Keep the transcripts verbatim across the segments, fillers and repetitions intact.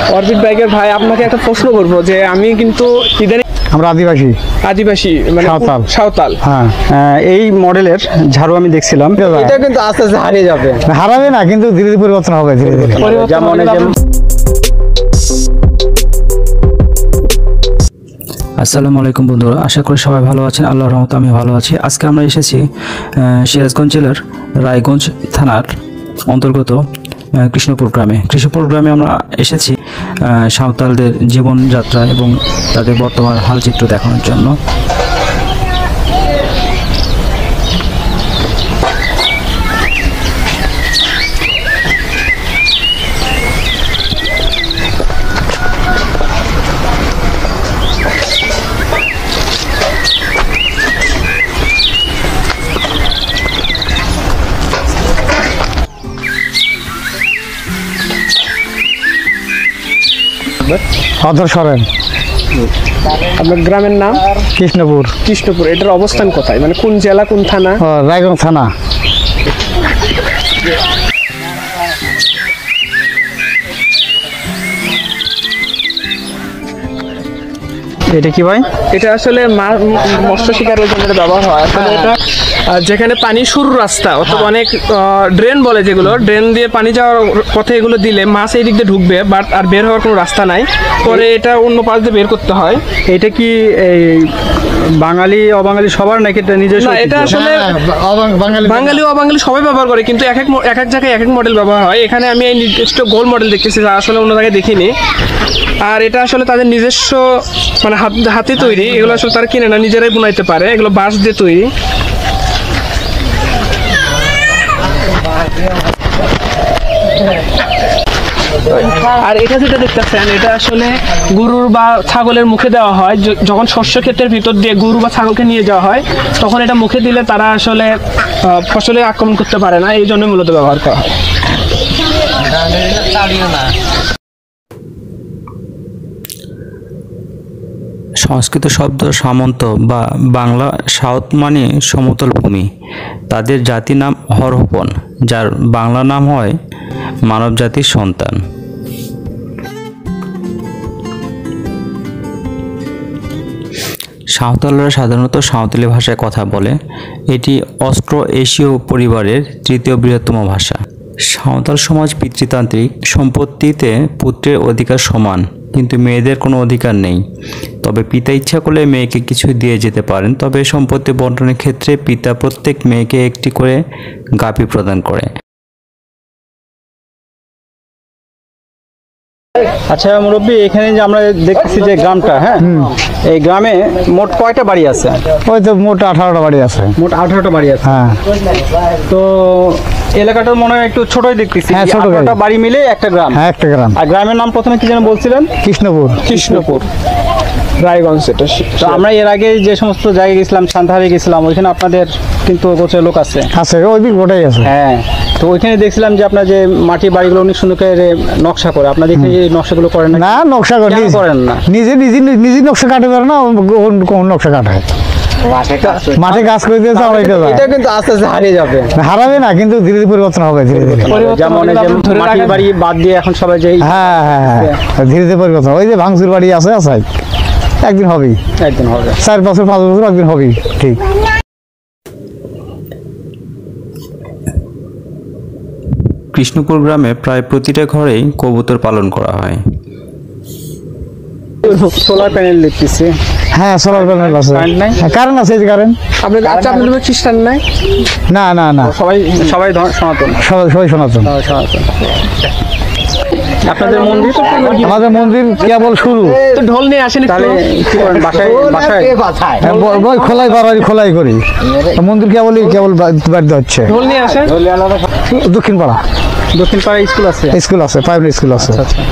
Orbit বাইকের ভাই, আপনাকে একটা প্রশ্ন করবো যে আমি কিন্তু ইদানিং আমরা আদিবাসী আদিবাসী মানে সাঁওতাল সাঁওতাল হ্যাঁ, এই মডেলের ঝাড়ু আমি দেখছিলাম। এটা কিন্তু আস্তে আস্তে হারিয়ে যাবে, হারাবে না, কিন্তু ধীরে ধীরে পরিবর্তন হবে, ধীরে ধীরে। যেমন আসসালামু আলাইকুম বন্ধুরা, আশা করি সবাই ভালো আছেন। আল্লাহর রহমতে আমি ভালো আছি। আজকে আমরা এসেছি সিরাজগঞ্জ জেলার রায়গঞ্জ থানার অন্তর্গত কৃষ্ণপুর গ্রামে। কৃষ্ণপুর গ্রামে আমরা এসেছি সাঁওতালদের জীবনযাত্রা এবং তাদের বর্তমান হালচিত্র দেখানোর জন্য। অধর সরেন। আপনার গ্রামের নাম? কৃষ্ণপুর। কৃষ্ণপুর, এটার অবস্থান কোথায়, মানে কোন জেলা, কোন থানা? রায়গঞ্জ থানা। এটা কি ভাই? এটা আসলে মৎস্য শিকারের জন্য ব্যবহার হয়। আসলে এটা যেখানে পানি শুরু রাস্তা, অথবা অনেক ড্রেন বলে যেগুলো, ড্রেন দিয়ে পানি যাওয়ার পথে এগুলো দিলে মাছ এই দিক দিয়ে ঢুকবে, বাট আর বের হওয়ার কোনো রাস্তা নাই, পরে এটা অন্য পাশ দিয়ে বের করতে হয়। এটা কি এই বাঙালি অবাঙালি সবার নাকি এটা নিজস্ব? এটা আসলে বাঙালি অবাঙালি সবাই ব্যবহার করে, কিন্তু এক এক এক এক জায়গায় এক এক মডেল ব্যবহার হয়। এখানে আমি এই নির্দিষ্ট গোল মডেল দেখতেছি, যা আসলে অন্য জায়গায় দেখিনি। আর এটা আসলে তাদের নিজস্ব মানে হাত হাতে তৈরি, এগুলো আসলে তারা কিনে না, নিজেরাই বুনাইতে পারে। এগুলো বাঁশ দিয়ে তৈরি। আর এটা যেটা দেখতেছেন, এটা আসলে গরুর বা ছাগলের মুখে দেওয়া হয়। যখন শস্য ক্ষেতের ভিতর দিয়ে গরু বা ছাগলকে নিয়ে যাওয়া হয়, তখন এটা মুখে দিলে তারা আসলে ফসলে আক্রমণ করতে পারে না, এই জন্য মূলত ব্যবহার করা হয়। সংস্কৃত শব্দ সামন্ত বা বাংলা সাউথ মানে সমতল ভূমি। তাদের জাতির নাম হরহপন, যার বাংলা নাম হয় মানব জাতির সন্তান। সাঁওতালরা সাধারণত সাঁওতালি ভাষায় কথা বলে। এটি অস্ট্রো এশীয় পরিবারের তৃতীয় বৃহত্তম ভাষা। সাঁওতাল সমাজ পিতৃতান্ত্রিক, সম্পত্তিতে পুত্রের অধিকার সমান, কিন্তু মেয়েদের কোনো অধিকার নেই। তবে পিতা ইচ্ছা করলে মেয়েকে কিছু দিয়ে যেতে পারেন। তবে সম্পত্তি বন্টনের ক্ষেত্রে পিতা প্রত্যেক মেয়েকে একটি করে গাভী প্রদান করে। আচ্ছা মুরব্বী, এখানে যে আমরা দেখতেছি যে গ্রামটা, হ্যাঁ, এই গ্রামে মোট কয়টা বাড়ি আছে? ওই তো মোট আঠারোটা বাড়ি আছে। মোট আঠারোটা বাড়ি আছে, হ্যাঁ। তো এলাকাটা মনে হয় একটু ছোটই দেখতেছি। হ্যাঁ, ছোটটা বাড়ি মিলে একটা গ্রাম। হ্যাঁ, একটা গ্রাম। আর গ্রামের নাম প্রথমে কি যেন বলছিলেন? কৃষ্ণপুর। কৃষ্ণপুর রায়গঞ্জ। এটা তো আমরা এর আগে যে সমস্ত জায়গায় গেছিলাম, সান্তাহারে গেছিলাম, ওইখানে আপনাদের কিন্তু গোছের লোক আছে। আছে, ওই দিক গোটাই আছে। হ্যাঁ, তো ওইখানে দেখছিলাম যে আপনার যে মাটির বাড়িগুলো অনেক সুন্দর করে নকশা করে। আপনাদের এখানে এই নকশাগুলো করেন না? নকশা করেন না, নিজে নিজে নিজে নকশা কাটে পারে না, কোন নকশা কাটায়? মাঠে কাজ করে দিয়েছে। এটা কিন্তু আস্তে আস্তে হারিয়ে যাবে, হারাবে না, কিন্তু ধীরে ধীরে পরিবর্তন হবে, ধীরে ধীরে। যেমন মাটির বাড়ি বাদ দিয়ে এখন সবাই যে, হ্যাঁ হ্যাঁ হ্যাঁ, ধীরে ধীরে পরিবর্তন। ওই যে ভাঙচুর বাড়ি আছে, আছে, একদিন হবেই, একদিন হবে, চার বছর পাঁচ বছর একদিন হবেই, ঠিক। কৃষ্ণপুর গ্রামে প্রায় প্রতিটা ঘরেই কবুতর পালন করা হয়। সোলার প্যানেল দেখতেছি। হ্যাঁ, সোলার প্যানেল আছে, কারেন্ট আছে, কারেন্ট। আপনার আচ্ছা, আপনাদের খ্রিস্টান নাই? না না না, সবাই সবাই সনাতন, সবাই সবাই সনাতন। আপনাদের মন্দির? আমাদের মন্দির কেবল শুরু। তো ঢোল নিয়ে আসেন, তাহলে কি করেন? বাসায় বাসায় খোলাই বাড়ি খোলাই করি। মন্দির কেবলই কেবল বাড়িতে হচ্ছে। ঢোল নিয়ে আসেন। দক্ষিণ পাড়া, দক্ষিণ পাড়া স্কুল আছে, স্কুল আছে, প্রাইমারি স্কুল আছে।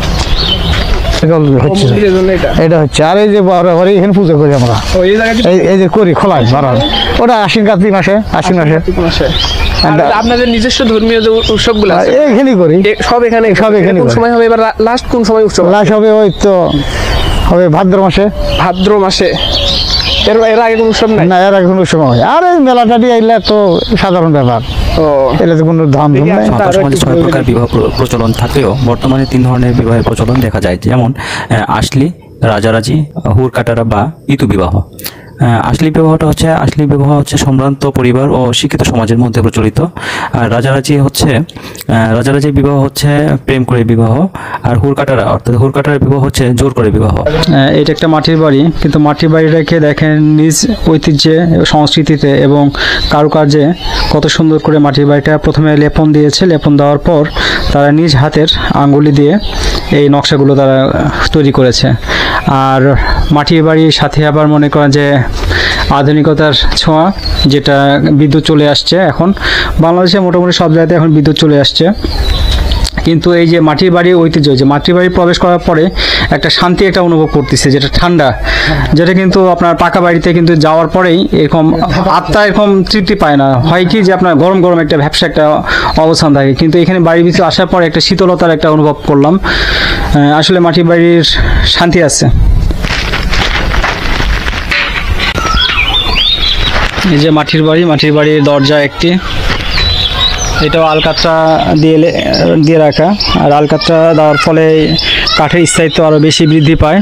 এটা হচ্ছে। আর এই যে এখানে পুজো করি আমরা, এই যে করি খোলাই বাড়ান, ওটা আশ্বিন কার্তিক মাসে, আশ্বিন মাসে। আপনাদের নিজস্ব ধর্মীয় যে উৎসবগুলো এখানেই করি, সব এখানে, সব এখানে। কোন সময় হবে এবার লাস্ট? কোন সময় উৎসব লাস্ট হবে? ওই তো হবে ভাদ্র মাসে। ভাদ্র মাসে এর এর আগে কোন উৎসব নাই? না, এর আগে কোন উৎসব হয়। আর এই মেলাটা দিয়ে আইলে তো সাধারণ ব্যাপার। ও এটাতে কোনো ধাম ধুম নাই। সাঁওতাল সমাজে ছয় প্রকার বিবাহ প্র- প্রচলন থাকলেও বর্তমানে তিন ধরনের বিবাহের প্রচলন দেখা যায়, যেমন আহ, আসলি, রাজারাজি, হুর কাটারা বা ইতু বিবাহ। আহ, আসলি বিবাহটা হচ্ছে আসলি বিবাহ হচ্ছে সম্ভ্রান্ত পরিবার ও শিক্ষিত সমাজের মধ্যে প্রচলিত। আর রাজারাজি হচ্ছে আহ, রাজারাজি বিবাহ হচ্ছে প্রেম করে বিবাহ। আর হুর কাটারা অর্থাৎ হুর কাটারা বিবাহ হচ্ছে জোর করে বিবাহ। আহ, এটা একটা মাটির বাড়ি, কিন্তু মাটির বাড়িটাকে দেখেন নিজ ঐতিহ্যে, সংস্কৃতিতে এবং কারুকার্যে কত সুন্দর করে মাটির বাড়িটা প্রথমে লেপন দিয়েছে। লেপন দেওয়ার পর তারা নিজ হাতের আঙ্গুলি দিয়ে এই নকশাগুলো তারা তৈরি করেছে। আর মাটির বাড়ির সাথে আবার মনে করেন যে আধুনিকতার ছোঁয়া, যেটা বিদ্যুৎ চলে আসছে এখন বাংলাদেশে মোটামুটি সব জায়গাতে এখন বিদ্যুৎ চলে আসছে। কিন্তু এই যে মাটির বাড়ির ঐতিহ্য, যে মাটির বাড়ি প্রবেশ করার পরে একটা শান্তি একটা অনুভব করতেছে, যেটা ঠান্ডা, যেটা কিন্তু আপনার পাকা বাড়িতে কিন্তু যাওয়ার পরেই এরকম আত্মা এরকম তৃপ্তি পায় না। হয় কি যে আপনার গরম গরম একটা ভ্যাপসা একটা অবস্থান থাকে, কিন্তু এখানে বাড়ির ভিতরে আসার পরে একটা শীতলতার একটা অনুভব করলাম। আহ, আসলে মাটির বাড়ির শান্তি আছে। এই যে মাটির বাড়ি, মাটির বাড়ির দরজা একটি, এটাও আলকাতরা দিয়ে লে- দিয়ে রাখা। আর আলকাতরা দেওয়ার ফলে কাঠের স্থায়িত্ব আরও বেশি বৃদ্ধি পায়।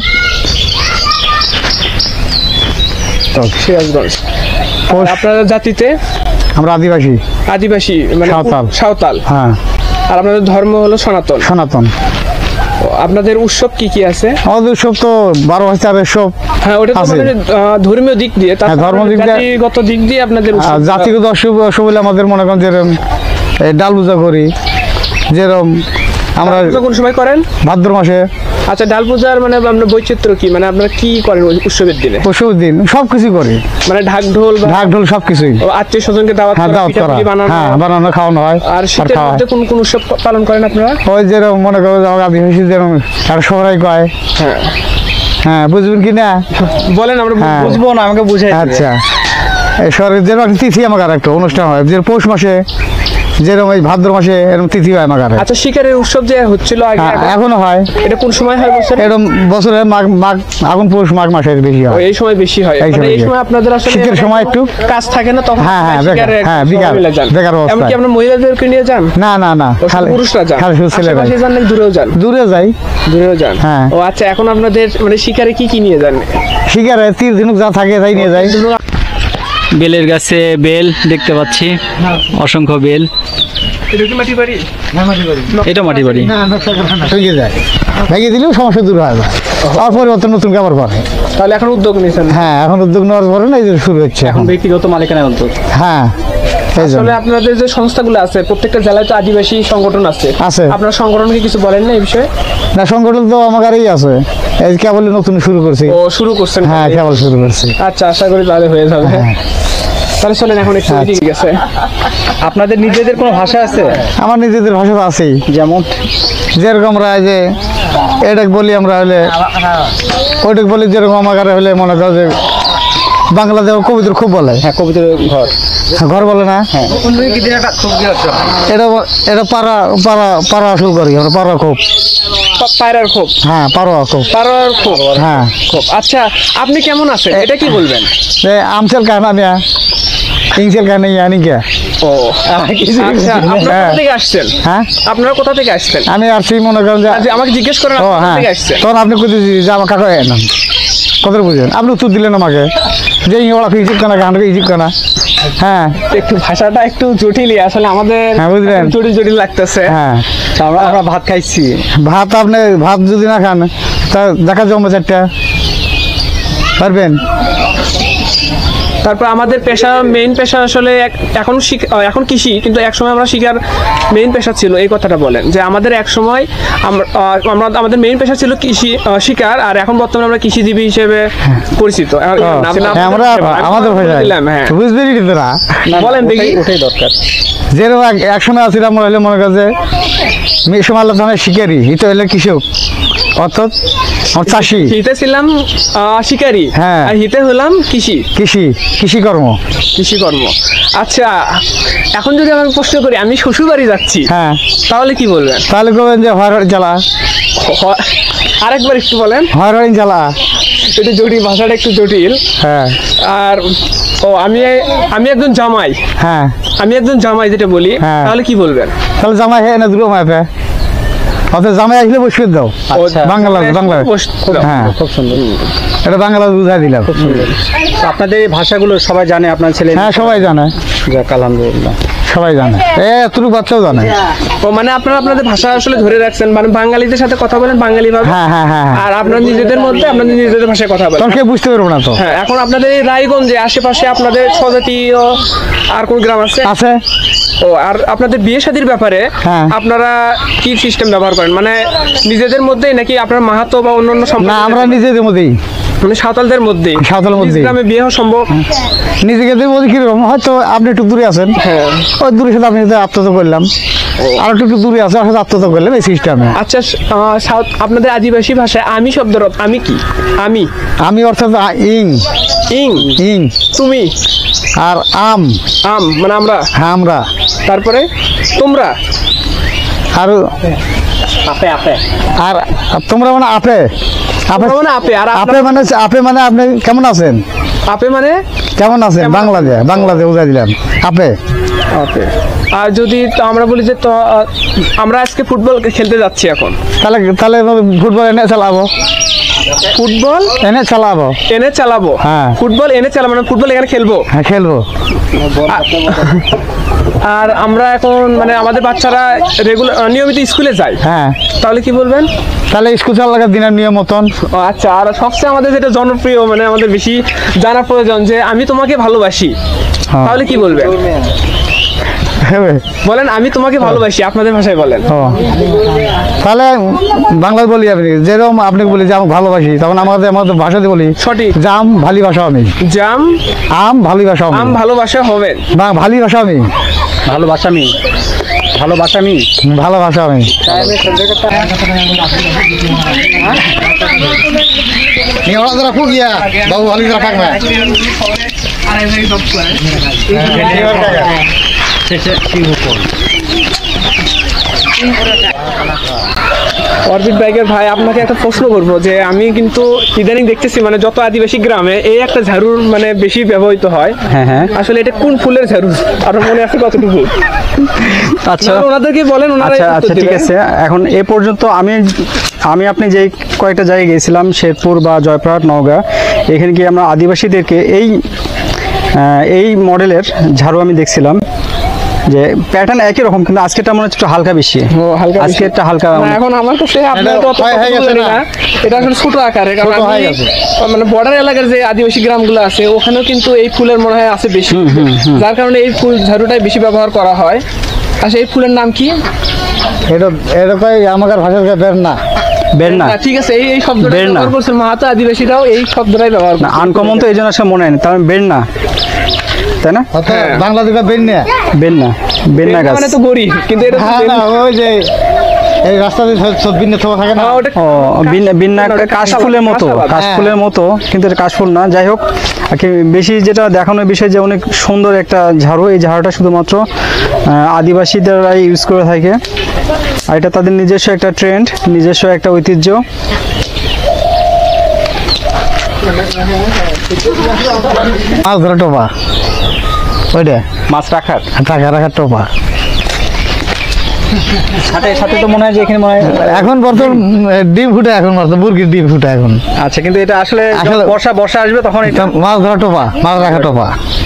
সিরাজগঞ্জ। আর আপনাদের জাতিতে আমরা আদিবাসী, আদিবাসী মানে সাঁওতাল। সাঁওতাল। হ্যাঁ আর আপনাদের ধর্ম হলো সনাতন। সনাতন। ও, আপনাদের উৎসব কি কি আছে? আমাদের সব তো বারো হাজারের সব হ্যাঁ, ওটা তো আছে। মানে, আহ, ধর্মীয় দিক দিয়ে, তাছাড়া হ্যাঁ, ধর্ম দিক দিয়ে- জাতিগত দিক দিয়ে আপনাদের আর উৎসব। জাতিগত অশুভ অশুভ হলে আমাদের মনে করেন যেরকম এই ডাল পূজা করি, যেরকম আমরা আপনারা কোন সময় করেন? ভাদ্র মাসে, আচ্ছা, ডাল পূজার মানে আপনার বৈচিত্র্য কি, মানে আপনারা কি করেন ওই উৎসবের দিনে? পশুর দিন সব কিছু করি, মানে ঢাক ঢোল বা ঢাক ঢোল সব কিছুই। আত্মীয় স্বজনকে দাওয়াত হ্যাঁ, করা, দাওয়াত করা, পিঠাপুলি বানানো। হ্যাঁ বানানো খাওয়ানো হয়। আর শীতের খাওয়া মধ্যে কোন কোন উৎসব পালন করেন আপনারা? ওই যেরকম মনে করো যে আমার আদিবাসী যেরকম আর সবাই কয়, হ্যাঁ, হ্যাঁ বুঝবেন কি না? বলেন, আমরা হ্যাঁ। বুঝবো না, আমাকে বুঝাই দিবেন। আচ্ছা, এই সরের যেরকম একটা তিথি আমার আর একটা অনুষ্ঠান হয়, যে পৌষ মাসে যেরকম এই ভাদ্র মাসে এরকম তিথি হয় আমার আর। আচ্ছা, শিকারের উৎসব যে হচ্ছিল আগে, হ্যাঁ, এখন- এখনো হয়। এটা কোন সময় হয় বছরে? এরকম বছরে মাঘ মাঘ আগুন পৌষ মাঘ মাসে বেশি ও, হয়। এই সময় বেশি হয়। এই মানে সময় এই বেশি। সময় আপনাদের আসলে শীতের সময় একটু কাজ থাকে না, তখন হ্যাঁ, হ্যাঁ, বেকার, শিকারে হ্যাঁ, সবাই বেকার, মিলে যান। বেকার অবস্থায়। এমনকি আপনার মহিলাদেরকে নিয়ে যান? না না না, ও, শুধু খালি পুরুষরা যান? খালি শুধু ছেলেরা আশেপাশে যান নাকি দূরেও যান? দূরে যাই, দূরেও যান। হ্যাঁ। ও আচ্ছা, এখন আপনাদের মানে শিকারে কি কি নিয়ে যান? শিকারে তীর ঝিনুক যা থাকে তাই নিয়ে যাই। বেলের গাছে বেল দেখতে পাচ্ছি, অসংখ্য বেল। এটা কি মাটি বাড়ি? এটা মাটি বাড়ি। ভেঙে যায়, ভেঙে দিলেও সমস্যা দূর হয় না। আর পরিবর্তন নতুন খাবার পরে। তাহলে এখন উদ্যোগ নিয়েছেন? হ্যাঁ, এখন উদ্যোগ নেওয়ার পরে না এই যে শুরু হচ্ছে এখন। ব্যক্তিগত মালিকানার উদ্যোগ। হ্যাঁ, এই জন্য আসলে আপনাদের যে সংস্থাগুলো আছে, প্রত্যেকটা জেলায় তো আদিবাসী সংগঠন আছে। আছে। আপনার সংগঠনকে কিছু বলেন না এই বিষয়ে? না, সংগঠন তো আমার কারেই আছে, এই কেবল নতুন শুরু করছি। ও, শুরু করছেন? হ্যাঁ, কেবল শুরু করছি। আচ্ছা, আশা করি তাহলে হয়ে যাবে। হ্যাঁ। তাহলে চলেন এখন একটু আচ্ছা। এদিকে গেছে। আপনাদের নিজেদের কোনো ভাষা আছে? আমার নিজেদের ভাষা তো আছেই, যেমন যেরকম আমরা এই যে এটাক বলি আমরা হলে, ওইটাক বলি যেরকম আমার কারে হলে মনে করো যে বাংলাদেশ কবিতর খুব বলে। হ্যাঁ, কবিতার ঘর। ঘর বলে না? হ্যাঁ। এটা এটা পাড়া পাড়া পাড়া আসল করি আমরা, পাড়া খুব। পা- পায়রার খোপ। হ্যাঁ, পাড়া খুব। পায়রার খোপ। হ্যাঁ, খোপ। আচ্ছা, আপনি কেমন আছেন এটা কি বলবেন? যে আমসেল কানা নিয়া ইংসেল কানা জানি কে। ও আচ্ছা, আপনারা হ্যাঁ। কোথা থেকে আসছেন? হ্যাঁ, আপনারা কোথা থেকে আসছেন? আমি আসছি মনে করেন যে, যে আমাকে জিজ্ঞেস করেন ও আপনি কোথা হ্যাঁ, থেকে আসছেন? তখন আপনি কোথায় যে আমার কাকা না কত বুঝেন, আপনি উত্তর দিলেন আমাকে যে ওরা ইজিপ কানা গান ইজিপ কানা। হ্যাঁ, একটু ভাষাটা একটু জটিলই আসলে আমাদের, হ্যাঁ, বুঝলেন? জটিল জটিল লাগতেছে। হ্যাঁ। আমরা আমরা ভাত খাইছি। ভাত আপনি ভাত যদি না খান তা দেখা জমবে চারটা পারবেন। তারপর আমাদের পেশা, মেইন পেশা আসলে এক- এখন শিক- আহ, এখন কৃষি, কিন্তু এক সময় আমরা শিকার মেইন পেশা ছিল। এই কথাটা বলেন যে আমাদের এক সময় আমরা আহ, আমরা আমাদের মেইন পেশা ছিল কৃষি, আহ, শিকার, আর এখন বর্তমানে আমরা কৃষিজীবী হিসেবে পরিচিত। আর- ও, নাম- নাম- হ্যাঁ, আমরা আমি আমাদের বলে ভাষায় দিলাম, হ্যাঁ। বুঝবেন না। বলেন দেখি। ওটাই দরকার। যেরকম এক- এক সময় আছিল আমরা হলে মনে করছে মেয়ে সময় আল্লাহ ধানের শিকারি, এটা হলে কৃষক অর্থাৎ আমার চাষি, হিতে ছিলাম আহ, শিকারী, হ্যাঁ। আর হিতে হলাম কৃষি, কৃষি কৃষিকর্ম। কৃষিকর্ম। আচ্ছা, এখন যদি আমি প্রশ্ন করি, আমি শ্বশুর বাড়ি যাচ্ছি, হ্যাঁ, তাহলে কি বলবেন? তাহলে করবেন যে হরহরি জ্বালা, হ- আরেকবার একটু বলেন। হরহরি জ্বালা। একটু জটিল, ভাষাটা একটু জটিল। হ্যাঁ আর ও আমি আমি একজন জামাই, হ্যাঁ আমি একজন জামাই যেটা বলি, হ্যাঁ। তাহলে কি বলবেন? তাহলে জামাই হ্যাঁ না দুটো মাপে অর্থাৎ জামাই আসলে বসে দাও আচ্ছা। বাংলা বাংলা হ্যাঁ খুব সুন্দর। এটা বাংলা বুঝাই দিলাম। তো আপনাদের এই ভাষাগুলো সবাই জানে আপনার ছেলে? হ্যাঁ সবাই জানে, যাক আলহামদুলিল্লাহ। সবাই জানে, এ এতটুকু বাচ্চাও জানে। ও মানে আপনারা আপনাদের ভাষা আসলে ধরে রাখছেন, মানে বাঙালিদের সাথে কথা বলেন বাঙালি ভাবে, হ্যাঁ হ্যাঁ হ্যাঁ হ্যাঁ। আর আপনারা নিজেদের মধ্যে আপনাদের নিজেদের ভাষায় কথা বলেন। তখন কেউ বুঝতে পারবো না তো। হ্যাঁ, এখন আপনাদের এই রায়গঞ্জে আশেপাশে আপনাদের স্বজাতীয় আর কোন গ্রাম আছে? আছে। ও আর আপনাদের বিয়ে শাদীর ব্যাপারে হ্যাঁ। আপনারা কি সিস্টেম ব্যবহার করেন, মানে নিজেদের মধ্যেই নাকি আপনার মাহাতো বা অন্যান্য না সম্প্রদায়? আমরা নিজেদের মধ্যেই, মানে সাঁওতালদের মধ্যে, সাঁওতালের মধ্যেই। গ্রামে বিয়ে হওয়া সম্ভব? নিজেকে বলছি কিরকম, হয়তো আপনি একটু দূরে আছেন, হ্যাঁ। ওই দূরে সাথে আপনি সাথে আত্মহত্যা করলাম, আর একটু একটু দূরে আছে, আর সাথে আত্মহত্যা করলাম, এই সিস্টেমে। আচ্ছা, আহ, সাউথ আপনাদের আদিবাসী ভাষায় আমি শব্দের অর্থ আমি কি? আমি আমি অর্থাৎ আ- ইং ইং, ইং তুমি, আর আম আম মানে আমরা, হ্যাঁ আমরা, তারপরে তোমরা, আর আপে আপে আর তোমরা মানে আপে আপে তোমরা মানে আপে, আর আপে মানে আপে মানে আপনি কেমন আছেন, আপে মানে কেমন আছেন কেমন বাংলাদেশ, বাংলাদেশ বুঝাই দিলাম আপে। আপে। আর যদি তো আমরা বলি যে তো আহ, আমরা আজকে ফুটবল খেলতে যাচ্ছি এখন, তাহলে তাহলে ফুটবল এনে চালাবো, ফুটবল এনে চালাবো, এনে চালাবো, হ্যাঁ। ফুটবল এনে চালাবো মানে ফুটবল এখানে খেলবো। হ্যাঁ খেলবো। আর আমরা এখন মানে আমাদের বাচ্চারা রেগুলার নিয়মিত স্কুলে যায়, হ্যাঁ তাহলে কি বলবেন? তাহলে স্কুল চালার দিনের নিয়ম মতন। ও আচ্ছা, আর সবচেয়ে আমাদের যেটা জনপ্রিয় মানে আমাদের বেশি জানা প্রয়োজন যে আমি তোমাকে ভালোবাসি, হ্যাঁ। তাহলে কি বলবেন? বলেন আমি তোমাকে ভালোবাসি, আপনাদের ভাষায় বলেন। ও তাহলে বাংলায় বলি, আপনি যেরকম আপনি বলি যে আমাকে ভালোবাসি, তখন আমাদের আমাদের ভাষাতে বলি সঠিক। জাম ভালোবাসা আমি, জাম আম ভালোবাসা আম আমি, ভালোবাসা হবেন, বা ভালোবাসা আমি, ভালোবাসা আমি, ভালোবাসা আমি, ভালোবাসা আমি। বাবু ভালো থাকবে। অরবিট বাইকের ভাই, আপনাকে একটা প্রশ্ন করবো যে আমি কিন্তু ইদানিং দেখতেছি মানে যত আদিবাসী গ্রামে এই একটা ঝাড়ুর মানে বেশি ব্যবহৃত হয়। হ্যাঁ হ্যাঁ। আসলে এটা কোন ফুলের ঝাড়ু আপনার মনে আছে কতটুকু? আচ্ছা না, ওনাদেরকে বলেন, ওনারা আচ্ছা উত্তর আচ্ছা ঠিক দিবেন। আছে। এখন এ পর্যন্ত আমি আমি আপনি যে কয়েকটা জায়গায় গিয়েছিলাম, শেরপুর বা জয়পুরহাট, নওগাঁ, এখানে গিয়ে আমরা আদিবাসীদেরকে এই আহ, এই মডেলের ঝাড়ু আমি দেখছিলাম যে প্যাটার্ন একই রকম, কিন্তু আজকেটা মনে হচ্ছে একটু হালকা বেশি, ও, হালকা বেশি। আজকেরটা হালকা। না, এখন আমার কাছে আপনার এটা তো অত ক্ষয় হয়ে পছন্দ গেছে জানি না? না। এটা এখন ছোট আকারে, কারণ ছোট হয়ে আমি গেছে। মানে বর্ডার এলাকার যে আদিবাসী গ্রামগুলো আছে ওখানেও কিন্তু এই ফুলের মনে হয় আছে বেশি, যার কারণে এই ফুল ঝাড়ুটাই বেশি ব্যবহার করা হয়। আচ্ছা, এই ফুলের নাম কি? এটা এরকম আমাদের ভাষার বের না, বের না, না, ঠিক আছে, এই এই শব্দটা বের না। ব্যবহার করছেন মাহাতো আদিবাসীরাও, এই শব্দটাই ব্যবহার না করে। আনকমন তো এই জন্য আসলে মনে হয় না, তার মানে বের না, তাই না? হ্যাঁ। বাংলাদেশ বের না। বের না, বের না গাছ। মানে তো গরিব, কিন্তু এটা তো হ্যাঁ না, বেল- ওই যে এই রাস্তাতে সব ভিন্ন থোয়া থাকে না। হ্যাঁ, ওটা ও বিন- বিন্না না, ওটা কাশফুলের মতো, কাঁসাবাদ। কাশফুলের মতো, কিন্তু এটা কাশফুল না। যাই হোক, আর কি বেশি যেটা দেখানোর বিষয় যে অনেক সুন্দর একটা ঝাড়ু, এই ঝাড়ুটা শুধুমাত্র আহ, আদিবাসীদেরাই ইউজ করে থাকে, আর এটা তাদের নিজস্ব একটা ট্রেন্ড, নিজস্ব একটা ঐতিহ্য। মাছ ধরা টোপা, ওইটা মাছ রাখার টাকা রাখার টোপা। সাথে সাথে তো মনে হয় যে এখানে মনে হয় এখন বর্তমান ডিম ফুটে, এখন বর্তমান মুরগির ডিম ফুটে এখন। আচ্ছা, কিন্তু এটা আসলে যখন আসলে- বর্ষা বর্ষা আসবে তখন এটা। মাছ ধরা টোপা, মাছ রাখা টোপা।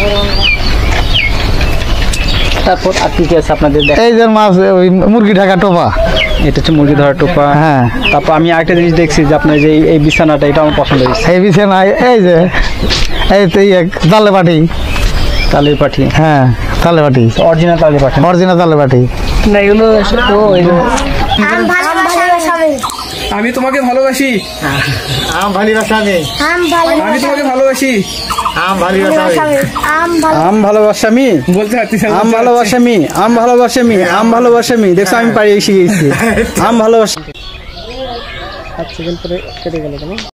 তারপর আর কি কি আছে আপনাদের দেখ, এই যে মাছ, ওই মুরগি ঢাকা টোপা। এটা হচ্ছে মুরগি ধরার টোপা। হ্যাঁ। তারপর আমি আরেকটা জিনিস দেখছি যে আপনার যে এই- এই বিছানাটা, এটা আমার পছন্দ হয়েছে, এই বিছানায় এই যে এই তো ইয়ে তালে বাটি। তালের পাঠি, হ্যাঁ তালে বাটি, অরিজিনাল তালের পাঠি। অরিজিনাল তালে বাটি। না, এগুলো ও, এগুলো আম ভালোবাসা আমি আমি তোমাকে ভালোবাসি, আম ভালোবাসা আমি, আম আমি তোমাকে ভালোবাসি আম ভালোবাসা আমি, আম ভালো আম ভালোবাসা আমি, বলতে পারছি না, আম ভালোবাসা আমি, আম ভালোবাসা আমি, আম ভালোবাসা আমি। দেখছো আমি পারি শিখেছি আম ভালোবাসা। সাত সেকেন্ড পরে কেটে গেল কেন?